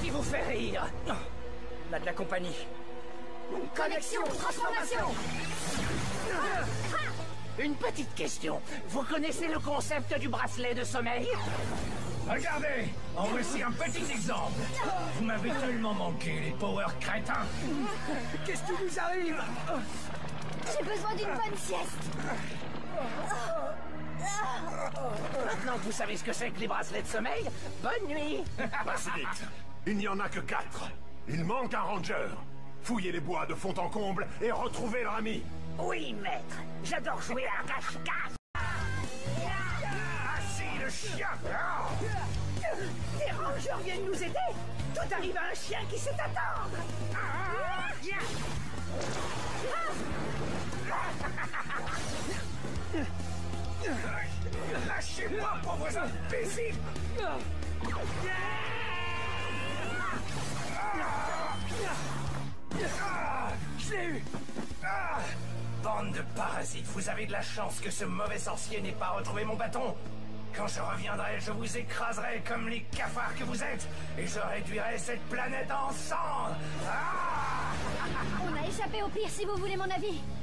qui vous fait rire? On a de la compagnie. Connexion, transformation. Une petite question. Vous connaissez le concept du bracelet de sommeil? Regardez, en voici un petit exemple. Vous m'avez tellement manqué, les power crétins. Qu'est-ce qui vous arrive? J'ai besoin d'une bonne sieste. Maintenant que vous savez ce que c'est que les bracelets de sommeil, bonne nuit. Pas si vite. Il n'y en a que 4. Il manque un ranger. Fouillez les bois de fond en comble et retrouvez leur ami. Oui, maître. J'adore jouer à cache-cache. Assis le chien. Les rangers viennent nous aider. Tout arrive à un chien qui sait attendre. Lâchez-moi, pauvres imbéciles. Je l'ai eu. Bande de parasites, vous avez de la chance que ce mauvais sorcier n'ait pas retrouvé mon bâton. Quand je reviendrai, je vous écraserai comme les cafards que vous êtes, et je réduirai cette planète en cendres. On a échappé au pire si vous voulez mon avis.